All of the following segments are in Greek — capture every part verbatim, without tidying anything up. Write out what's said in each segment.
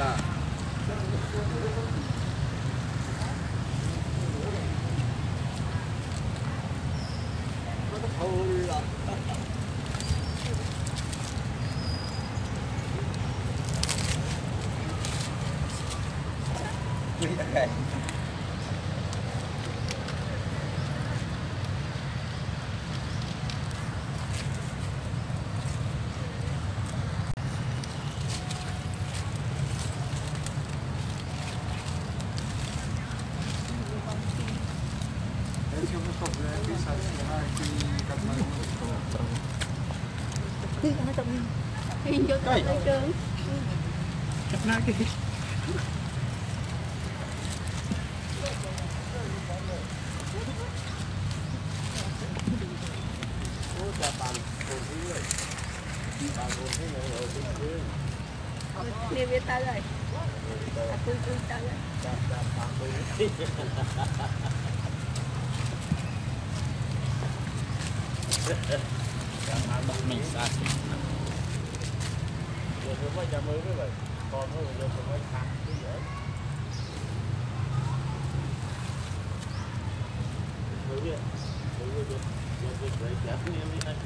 Tá. Okay. Έτσι όπως το βλέπεις, αριστερά εκεί κάτι να δούμε στο τραβό. Κάει. Καπνάκι. Đi với ta rồi. À, tôi tôi ta rồi. Mình xa xỉ. Giờ tôi mới chạm mới với vậy. Còn thôi giờ tôi mới thắng cái dễ. Mới biết. Mới biết. Giờ tôi phải chạm như thế này.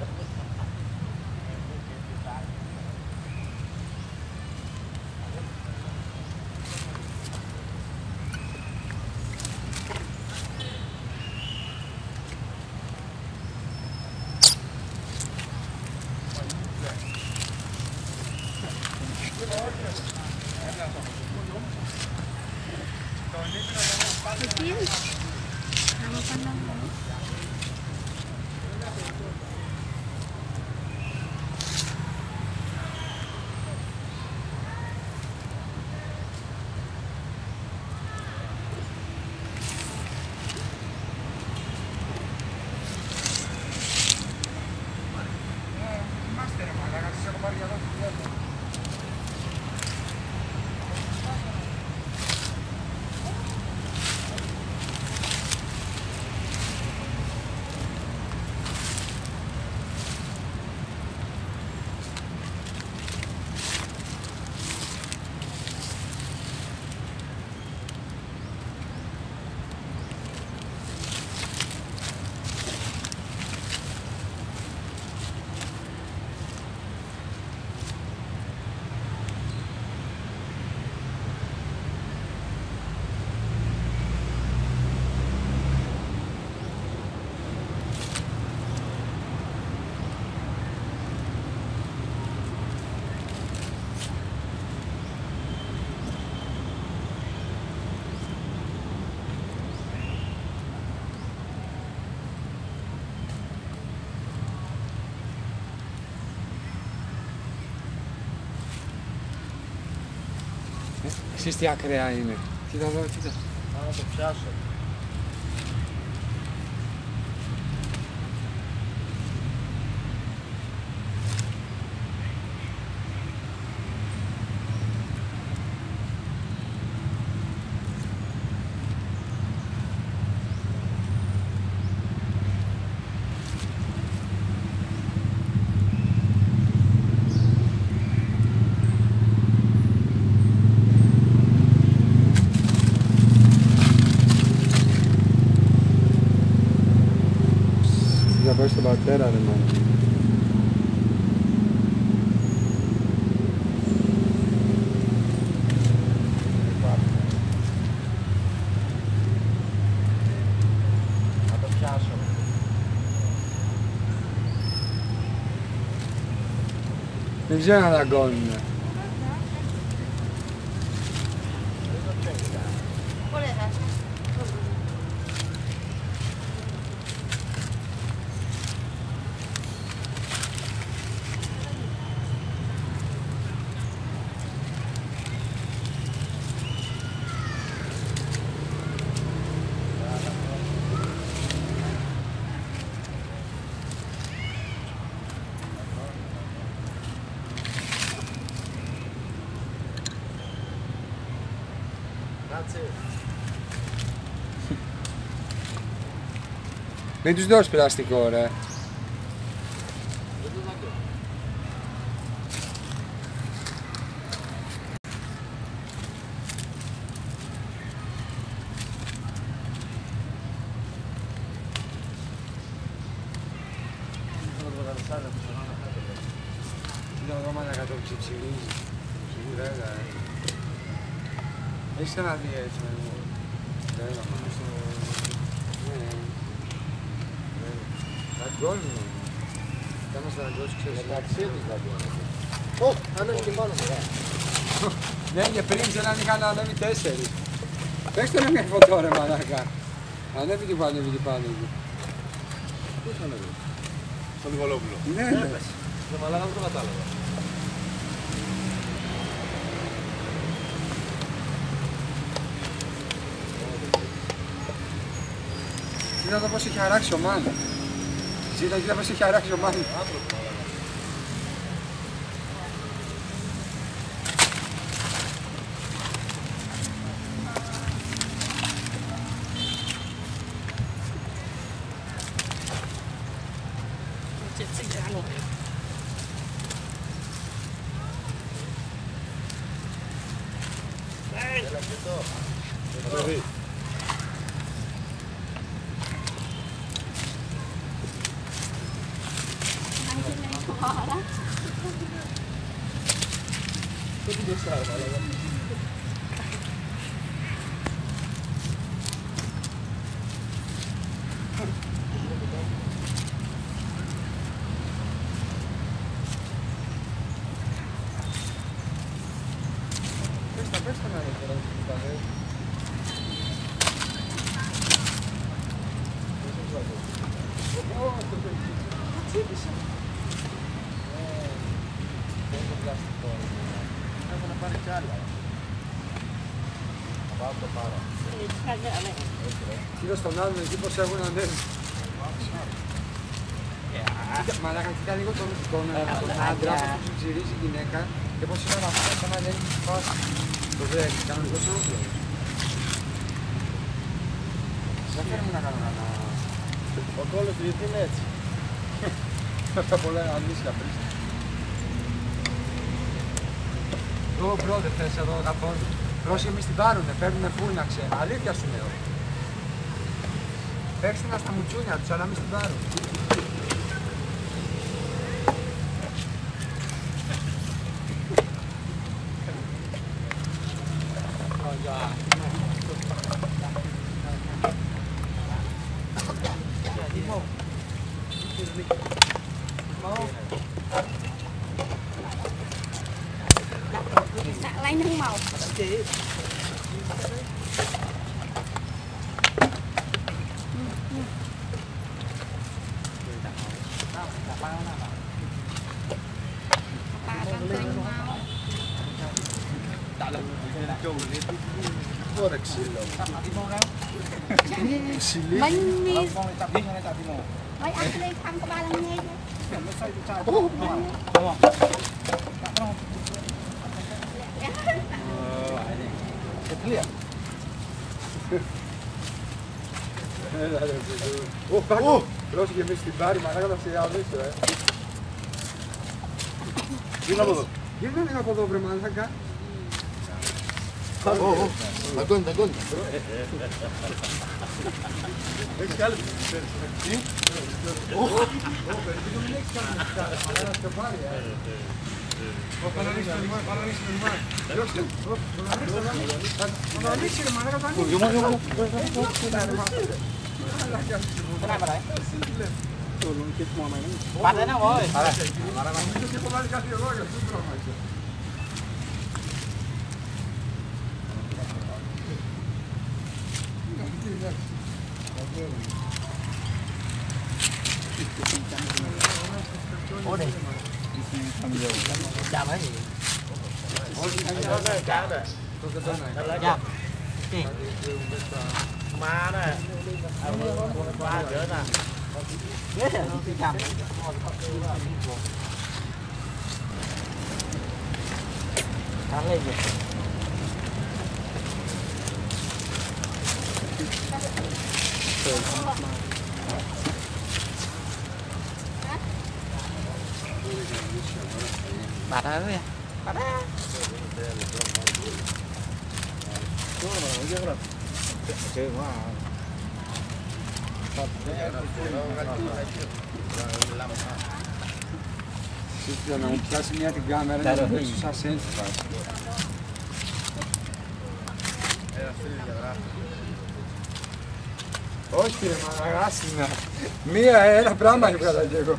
Εσείς τι ακραία είναι. Κοίτα εδώ, κοίτα. Να το πιάσω. Θα πάει στον πατέρα, ρε μάνα. Να το πιάσω. Δεν ξέρω να δαγκώνουνε. Μην τους δώσεις πλαστικό, ρε. Κοίτα το μάνα κάτω ψιψιλίζει. Σίγουρα έλα. Έχεις ξαναδεί έτσι με μου. Δεν έλα μάνα στο... Ναι. Ραγκόλνο. Θα είμαστε ραγκόλς, ξέρεις. Μεταξίδης θα πει. Ω, ανέβει και πάνω μου. Ναι, και πριν ξέραν είχαν ανέβει τέσσερις. Παίξτε με μια φωτό ρε μαλάκα. Ανέβει και πάνω, ανέβει και πάνω εκεί. Πού ανέβει? Στον Νικολόπουλο. Ναι, ναι. Το μαλάκα δεν το κατάλαβα. Κοίτα το πώς έχει αράξει ο Μάνο. Κοίτα, κοίτα πώς έχει αράξει ο Μάνο. Έλα και το. Θα το δει. Το τι δεν σάρμα, αλλά... Πες τα, πες τα να είναι τώρα, τα λέει. Τσίπησε. Δεν είναι το πλαστικό. Έχω να πάρει κι άλλα. Θα πάω το πάρω. Κοίτα στον άλλον εκεί πως έχουν ανέβει. Μαλάκα, κοίτα λίγο τον, τον, τον άντρα που του ψηρίζει η γυναίκα και πως είναι να φάει σαν να λέει τη φάση. Το δε, κανονικός άνθρωπος. Δεν θέλουμε να κάνω κανένα... Ο κόλλος του γιατί είναι έτσι. Αυτά πολλά ανήσια πριν. Ω μπρο, δεν θες εδώ καθόλου. Πρόσεχε μη στην πάρουνε, παίρνουνε φούρνα ξένα. Αλήθεια σου λέω. Παίξτε να στα μουτσούνια τους, αλλά μη στην πάρουν. Timo. Mau. Sạc lấy nước màu. Chị. Bà đang kênh màu. Ora ξύλο. Bánh mi. Mấy ăn cái đây thăm có ba lần nghe Ω, πρόσεχε εμείς στην πάρη, μαλάκα θα σε αβήσω, ε. Γύρνα από εδώ. Γύρνα λίγο από εδώ, βρε μαλάκα. Αγκώνει, αγκώνει. Έχεις κι άλλη. Τι? Ω, παιδί μου, μην έχεις κάνει μαλάκα, μαλάκα στο πάρει, ε. Ω, θα ανοίξει το λιμάνι, θα ανοίξει το λιμάνι. Διώξτε, ω, θα το ανοίξει ρε μαλάκα, θα ανοίξει. Γιώμα, γιώμα. Bạn đấy nào ơi? Νομίζω και έχω βάλει κάτι εγώ για αυτό το πράγμα. Ủa đi. Chào mấy gì? Cá này. Chào. Gì? Ma này. Ma rửa nè. Ghế rồi, đi chào. Thắng lên gì? Bà ra với bà ra. Chơi quá à. Thật, Ήθελα να μου πιάσει μια την κάμερα και να πέσω σαν σέντ φάση. Έλα φίλε διαγράφει. Όχι ρε μαλαγάσινα. Μία ένα πράγμα έβγαλα κι εγώ.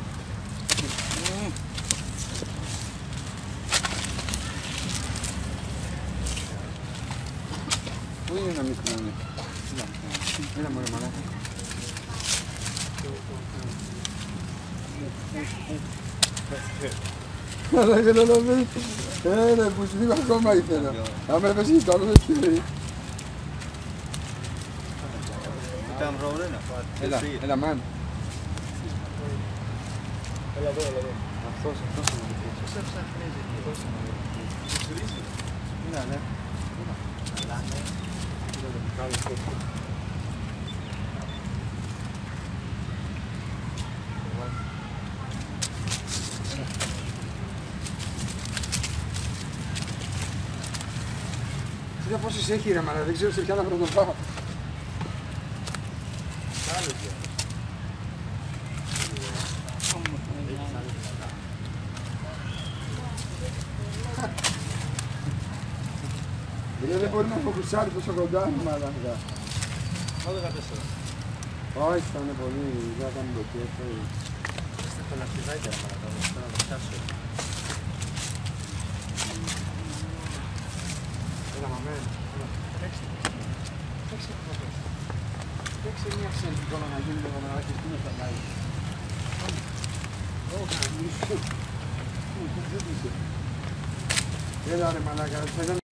Πού είναι να μην χρειάζεται. Έλα μωρέ μαλάκα. Αλλά ήθελα να μην. Ε ρε που σου δείχνω ακόμα ήθελα. Άμα έπαιζε το άλλο δεν θέλει. Έλα, έλα μάν. Έλα εδώ, έλα εδώ. Αυτός, αυτός είναι ο δικός. Πώς έψαχνες εκεί. Πώς είναι ο δικός. Έλα, ναι. Έλα, ναι. Έλα, το κάνω αυτό. Κοίτα πόσες έχει ρε μάνα, δεν ξέρω σε ποια να πρώτο πάω. Δηλαδή δεν μπορεί να φοκουσάρει τόσο κοντά, μαλάκα. δεκατέσσερα. Όχι, θα είναι πολύ, δεν θα κάνει το κέφι. Είστε πελαστιδάκια, μαλάκα, θέλω να το πιάσω. Έλα μαμένο, παίξτε. Παίξτε αυτό το παίξτε. Παίξτε μια σέντ τώρα να γίνει το κομμενάκι, τι είναι στα λάγια. Όχι, μισό. Έλα ρε μαλάκα,